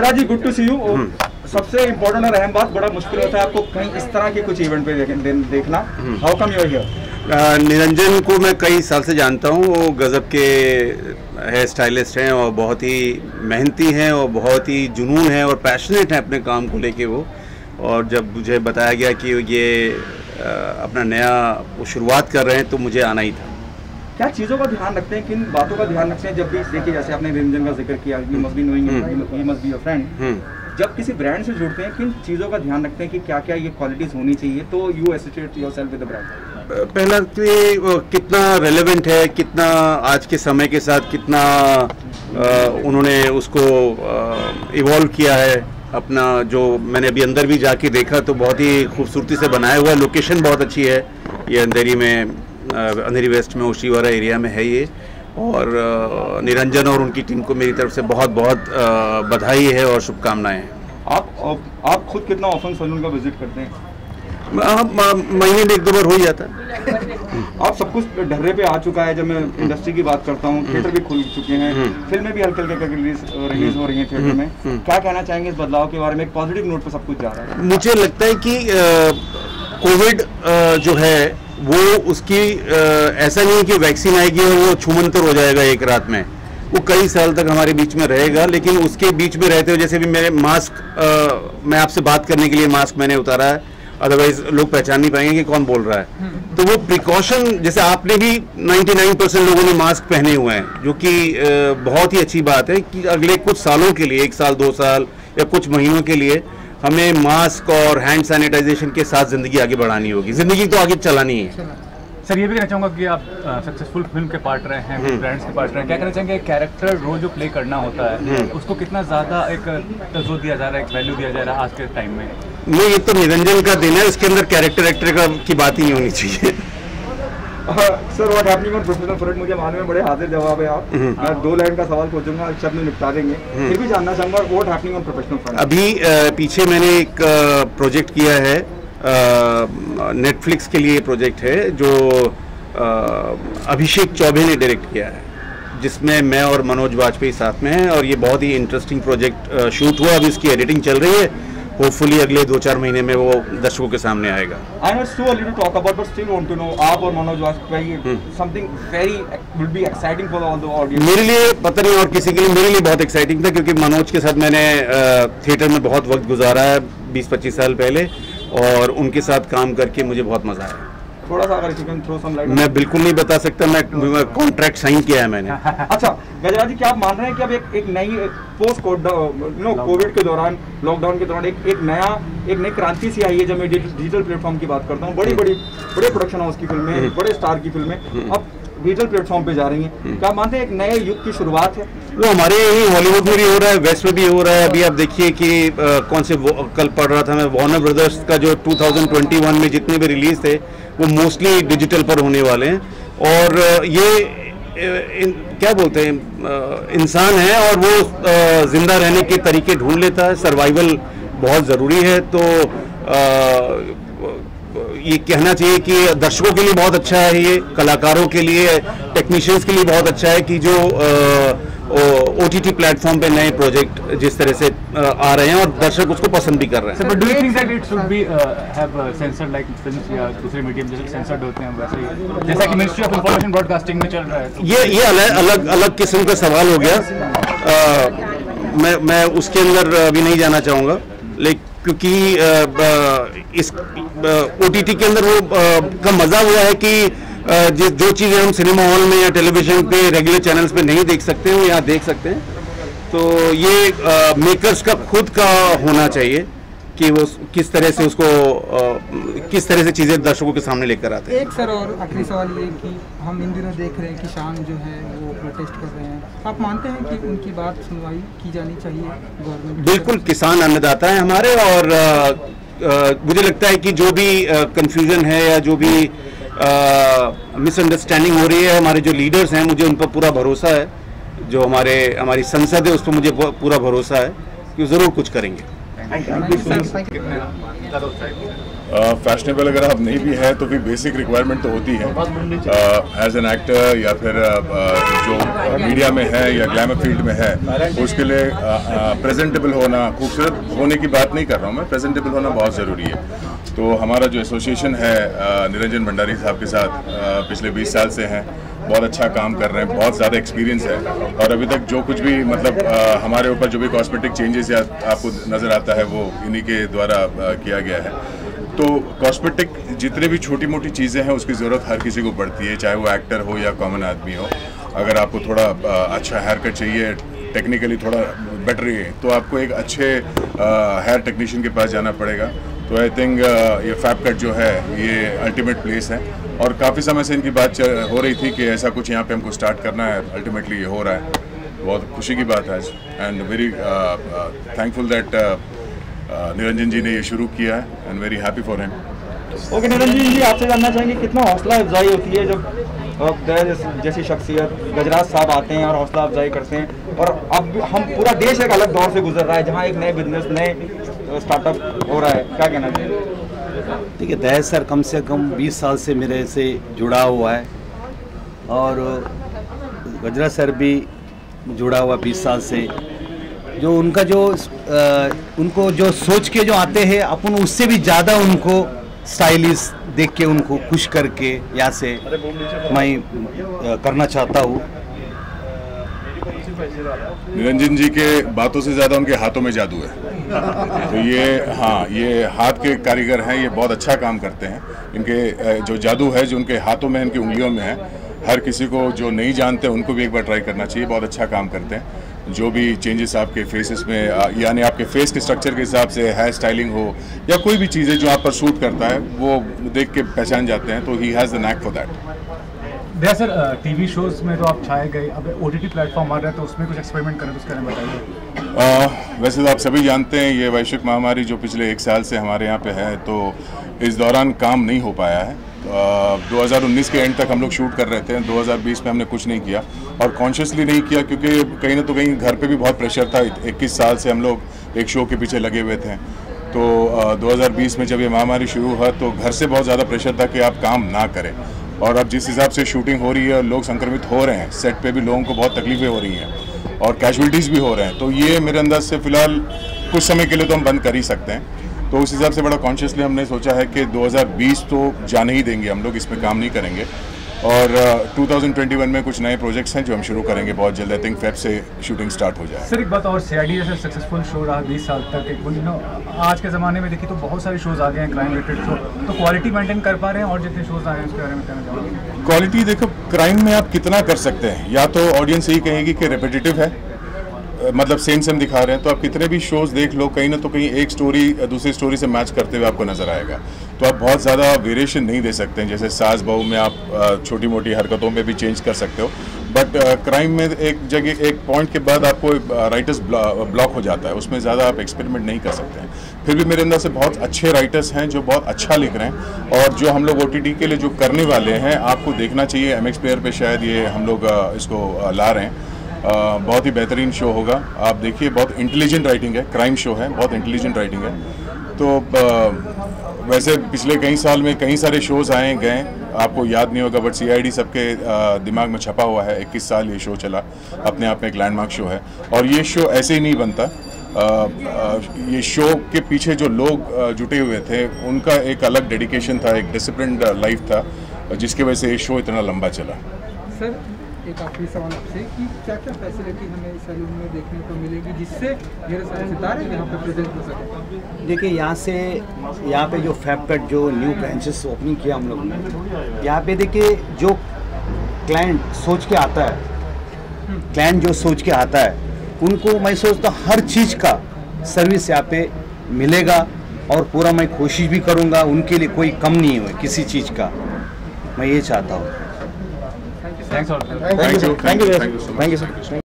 Gajraj ji, good to see you. सबसे important और अहम बात, बड़ा मुश्किल होता है आपको कहीं इस तरह के कुछ इवेंट पे देखना। How come you are here? Niranjan को मैं कई साल से जानता हूँ। वो गजब के हेयर स्टाइलिस्ट हैं और बहुत ही मेहनती हैं और बहुत ही जुनून है और पैशनेट हैं अपने काम को लेके वो। और जब मुझे बताया गया कि ये अपना नया वो शुरुआत कर रहे हैं तो मुझे आना ही था। क्या चीज़ों का ध्यान रखते हैं, किन बातों का ध्यान रखते हैं जब भी देखिए, जैसे आपने निरंजन का जिक्र किया, he must be knowing, he must be your friend, जब किसी ब्रांड से जुड़ते हैं किन चीज़ों का ध्यान रखते हैं कि क्या क्या ये क्वालिटीज़ होनी चाहिए तो you associate yourself with the brand? पहला कि कितना रेलेवेंट है, कितना आज के समय के साथ कितना उन्होंने उसको इवॉल्व किया है अपना। जो मैंने अभी अंदर भी जाके देखा तो बहुत ही खूबसूरती से बनाया हुआ है। लोकेशन बहुत अच्छी है, ये अंधेरी में, अंधेरी वेस्ट में ओशीवारा एरिया में है ये। और निरंजन और उनकी टीम को मेरी तरफ से बहुत बहुत बधाई है और शुभकामनाएं हैं। आप खुद कितना ऑफन सैलून का विजिट करते हैं? महीने में 1-2 बार हो ही जाता है। आप सब कुछ ढर्रे पे आ चुका है। जब मैं इंडस्ट्री की बात करता हूँ, थिएटर भी खुल चुके हैं, फिल्में भी हल्के हल्के रिलीज हो रही हैं थिएटर में। क्या कहना चाहेंगे इस बदलाव के बारे में? एक पॉजिटिव नोट पर सब कुछ जा रहा है। मुझे लगता है कि कोविड जो है वो उसकी ऐसा नहीं है कि वैक्सीन आएगी और वो छूमंतर हो जाएगा एक रात में। वो कई साल तक हमारे बीच में रहेगा, लेकिन उसके बीच में रहते हुए, जैसे भी मेरे मास्क, मैं आपसे बात करने के लिए मास्क मैंने उतारा है, अदरवाइज लोग पहचान नहीं पाएंगे कि कौन बोल रहा है। तो वो प्रिकॉशन, जैसे आपने भी 99% लोगों ने मास्क पहने हुए हैं, जो कि बहुत ही अच्छी बात है कि अगले कुछ सालों के लिए, 1 साल 2 साल या कुछ महीनों के लिए हमें मास्क और हैंड सैनिटाइजेशन के साथ ज़िंदगी आगे बढ़ानी होगी। ज़िंदगी तो आगे चलानी है। सर, ये भी कहना चाहूँगा कि आप सक्सेसफुल फिल्म के पार्टनर हैं, ब्रांड्स के पार्टनर हैं। क्या कहना चाहेंगे, कैरेक्टर रोल जो प्ले करना होता है उसको कितना ज़्यादा एक तवज्जो दिया जा रहा है, एक वैल्यू दिया जा रहा है आज के टाइम में? नहीं, ये तो निरंजन का दिन है, इसके अंदर कैरेक्टर एक्टर की बात ही नहीं होनी चाहिए। Sir, what happening on professional front? मुझे मालूम है बड़े हाजिर जवाब है आप। मैं 2 लाइन का सवाल पूछूंगा, एक शब्द में निपटा देंगे। फिर भी जानना चाहूँगा what happening on professional front? अभी पीछे मैंने एक प्रोजेक्ट किया है, नेटफ्लिक्स के लिए प्रोजेक्ट है जो अभिषेक चौबे ने डायरेक्ट किया है, जिसमें मैं और मनोज वाजपेयी साथ में हैं। और ये बहुत ही इंटरेस्टिंग प्रोजेक्ट शूट हुआ, अभी इसकी एडिटिंग चल रही है। होपफुली अगले 2-4 महीने में वो दर्शकों के सामने आएगा। I know it's too early to talk about, but still want to know, आप और Manoj Vajpayee, something very will be exciting for all the audience. मेरे लिए पता नहीं और किसी के लिए, मेरे लिए बहुत एक्साइटिंग था क्योंकि मनोज के साथ मैंने थिएटर में बहुत वक्त गुजारा है 20-25 साल पहले, और उनके साथ काम करके मुझे बहुत मजा आया। थोड़ा सा अगर थ्रो सम लाइट। मैं बिल्कुल नहीं बता सकता, मैं कॉन्ट्रैक्ट साइन किया है मैंने। अच्छा गजराज जी, क्या आप मान रहे हैं कि अब एक नई पोस्ट कोविड के दौरान, लॉकडाउन के दौरान एक नई क्रांति सी आई है? जब मैं डिजिटल प्लेटफॉर्म की बात करता हूँ, बड़े प्रोडक्शन हाउस की फिल्में, बड़े स्टार की फिल्में अब डिजिटल प्लेटफॉर्म पे जा रही हैं। क्या मानते हैं एक नए युग की शुरुआत है? वो हमारे ही हॉलीवुड में भी हो रहा है, वेस्ट में भी हो रहा है। अभी आप देखिए कि कौन से, कल पढ़ रहा था मैं, वार्नर ब्रदर्स का जो 2021 में जितने भी रिलीज थे वो मोस्टली डिजिटल पर होने वाले हैं। और ये क्या बोलते हैं, इंसान है और वो जिंदा रहने के तरीके ढूंढ लेता है। सर्वाइवल बहुत ज़रूरी है। तो ये कहना चाहिए कि दर्शकों के लिए बहुत अच्छा है, ये कलाकारों के लिए, टेक्नीशियंस के लिए बहुत अच्छा है कि जो OTT प्लेटफॉर्म पे नए प्रोजेक्ट जिस तरह से आ रहे हैं और दर्शक उसको पसंद भी कर रहे हैं। But do you think that it should be have censored like films या दूसरे मीडियम जैसे सेंसर्ड होते हैं वैसे ही, जैसा कि मिनिस्ट्री ऑफ इंफॉर्मेशन ब्रॉडकास्टिंग में चल रहा है? ये अलग किस्म का सवाल हो गया। मैं उसके अंदर अभी नहीं जाना चाहूँगा, लेकिन क्योंकि इस OTT के अंदर वो का मजा हुआ है कि जो चीज़ें हम सिनेमा हॉल में या टेलीविजन पे रेगुलर चैनल्स पे नहीं देख सकते हैं वो यहाँ देख सकते हैं। तो ये मेकर्स का खुद का होना चाहिए कि वो किस तरह से उसको किस तरह से चीज़ें दर्शकों के सामने लेकर आते हैं। एक सर और आखिरी सवाल ये कि हम इन दिनों देख रहे हैं कि शान जो है वो प्रोटेस्ट कर रहे हैं, आप मानते हैं कि उनकी बात सुनवाई की जानी चाहिए गवर्नमेंट? बिल्कुल, किसान अन्नदाता है हमारे, और मुझे लगता है कि जो भी कंफ्यूजन है या जो भी मिसअंडरस्टैंडिंग हो रही है, हमारे जो लीडर्स हैं, मुझे उन पर पूरा भरोसा है। जो हमारी संसद है उस पर मुझे पूरा भरोसा है कि ज़रूर कुछ करेंगे। Thank you. फैशनेबल अगर आप नहीं भी हैं तो भी बेसिक रिक्वायरमेंट तो होती है एज एन एक्टर या फिर जो मीडिया में है या ग्लैमर फील्ड में है, उसके लिए प्रेजेंटेबल होना, खूबसूरत होने की बात नहीं कर रहा हूँ मैं, प्रेजेंटेबल होना बहुत ज़रूरी है। तो हमारा जो एसोसिएशन है निरंजन भंडारी साहब के साथ पिछले 20 साल से हैं, बहुत अच्छा काम कर रहे हैं, बहुत ज़्यादा एक्सपीरियंस है और अभी तक जो कुछ भी मतलब हमारे ऊपर जो भी कॉस्मेटिक चेंजेस या आपको नज़र आता है वो इन्हीं के द्वारा किया गया है। तो कॉस्मेटिक जितने भी छोटी मोटी चीज़ें हैं उसकी ज़रूरत हर किसी को पड़ती है, चाहे वो एक्टर हो या कॉमन आदमी हो। अगर आपको थोड़ा अच्छा हेयर कट चाहिए, टेक्निकली थोड़ा बेटर है, तो आपको एक अच्छे हेयर टेक्नीशियन के पास जाना पड़ेगा। तो आई थिंक ये फैब कट जो है ये अल्टीमेट प्लेस है और काफ़ी समय से इनकी बात हो रही थी कि ऐसा कुछ यहाँ पे हमको स्टार्ट करना है, अल्टीमेटली ये हो रहा है। बहुत खुशी की बात है आज and very thankful that Niranjan ji ने ये शुरू किया है and very happy for him. Okay Niranjan ji, आपसे जानना चाहेंगे कितना हौसला अफजाई होती है जब जैसी शख्सियत गजराज साहब आते हैं और हौसला अफजाई करते हैं, और अब हम पूरा देश एक अलग दौर से गुजर रहा है जहां एक नए बिजनेस, नए स्टार्टअप हो रहा है, क्या कहना चाहिए? देखिए दहेज सर कम से कम 20 साल से मेरे से जुड़ा हुआ है और गजराज सर भी जुड़ा हुआ 20 साल से। जो उनका जो उनको जो सोच के जो आते हैं अपन उससे भी ज़्यादा उनको स्टाइलिश देख के उनको खुश करके यहाँ से मैं करना चाहता हूँ। निरंजन जी के बातों से ज़्यादा उनके हाथों में जादू है। तो ये ये हाथ के कारीगर हैं, ये बहुत अच्छा काम करते हैं। इनके जो जादू है जो उनके हाथों में, इनकी उंगलियों में है, हर किसी को जो नहीं जानते उनको भी एक बार ट्राई करना चाहिए। बहुत अच्छा काम करते हैं। जो भी चेंजेस आपके फेसेस में यानी आपके फेस के स्ट्रक्चर के हिसाब से हेयर स्टाइलिंग हो या कोई भी चीज़ें जो आप पर सूट करता है वो देख के पहचान जाते हैं। तो he has the knack for that. भैया सर टीवी शोज में तो आप छाए गए, अब ओटीटी प्लेटफॉर्म आ रहा है तो उसमें कुछ एक्सपेरिमेंट करें तो उसके बारे में बताइए। वैसे तो आप सभी जानते हैं ये वैश्विक महामारी जो पिछले 1 साल से हमारे यहाँ पे है, तो इस दौरान काम नहीं हो पाया है। 2019 के एंड तक हम लोग शूट कर रहे थे, 2020 में हमने कुछ नहीं किया और कॉन्शियसली नहीं किया क्योंकि कहीं ना तो कहीं घर पे भी बहुत प्रेशर था। 21 साल से हम लोग एक शो के पीछे लगे हुए थे। तो 2020 में जब ये महामारी शुरू हुआ तो घर से बहुत ज़्यादा प्रेशर था कि आप काम ना करें, और अब जिस हिसाब से शूटिंग हो रही है, लोग संक्रमित हो रहे हैं, सेट पे भी लोगों को बहुत तकलीफें हो रही हैं और कैजुअलिटीज़ भी हो रहे हैं। तो ये मेरे अंदाज से फ़िलहाल कुछ समय के लिए तो हम बंद कर ही सकते हैं। तो उस हिसाब से बड़ा कॉन्शियसली हमने सोचा है कि 2020 तो जाने ही देंगे हम लोग, इसमें काम नहीं करेंगे। और 2021 में कुछ नए प्रोजेक्ट्स हैं जो हम शुरू करेंगे बहुत जल्द। आई थिंक फेब से शूटिंग स्टार्ट हो जाए। सर एक बात और, सीआईडी जैसे सक्सेसफुल शो रहा 20 साल तक, आज के ज़माने में देखिए तो बहुत सारे शोज आ गए हैं क्राइम रिलेटेड शो, तो क्वालिटी मेंटेन कर पा रहे हैं? और जितने शोज आए हैं उसके बारे में कहना चाहूँगा। क्वालिटी देखो, क्राइम में आप कितना कर सकते हैं, या तो ऑडियंस यही कहेगी कि रेपिटेटिव है, मतलब सेम दिखा रहे हैं, तो आप कितने भी शोज देख लो, कहीं ना तो कहीं एक स्टोरी दूसरी स्टोरी से मैच करते हुए आपको नजर आएगा। तो आप बहुत ज़्यादा वेरिएशन नहीं दे सकते हैं। जैसे सास बहू में आप छोटी मोटी हरकतों में भी चेंज कर सकते हो, बट क्राइम में एक जगह एक पॉइंट के बाद आपको राइटर्स ब्लॉक हो जाता है, उसमें ज़्यादा आप एक्सपेरिमेंट नहीं कर सकते हैं। फिर भी मेरे अंदर से बहुत अच्छे राइटर्स हैं जो बहुत अच्छा लिख रहे हैं, और जो हम लोग OTT के लिए जो करने वाले हैं आपको देखना चाहिए। MX प्लेयर पे शायद ये हम लोग इसको ला रहे हैं। बहुत ही बेहतरीन शो होगा, आप देखिए। बहुत इंटेलिजेंट राइटिंग है, क्राइम शो है, बहुत इंटेलिजेंट राइटिंग है। तो वैसे पिछले कई साल में कई सारे शोज आए गए, आपको याद नहीं होगा, बट CID सबके दिमाग में छपा हुआ है। 21 साल ये शो चला, अपने आप में एक लैंडमार्क शो है। और ये शो ऐसे ही नहीं बनता। ये शो के पीछे जो लोग जुटे हुए थे उनका एक अलग डेडिकेशन था, एक डिसिप्लिन्ड लाइफ था, जिसकी वजह से ये शो इतना लंबा चला। सर एक आखिरी सवाल आपसे कि क्या क्या फैसिलिटी हमें सैलून में देखने को मिलेगी जिससे ढेर सारे सितारे यहाँ पे प्रेजेंट हो सके? देखिए यहाँ पे जो फैब कट जो न्यू ब्रांचेस ओपनिंग किया हम लोग ने, यहाँ पे देखिए जो क्लाइंट सोच के आता है, उनको मैं सोचता हूँ हर चीज़ का सर्विस यहाँ पे मिलेगा, और पूरा मैं कोशिश भी करूँगा उनके लिए कोई कम नहीं हो किसी चीज़ का, मैं ये चाहता हूँ। Thanks thank you sir.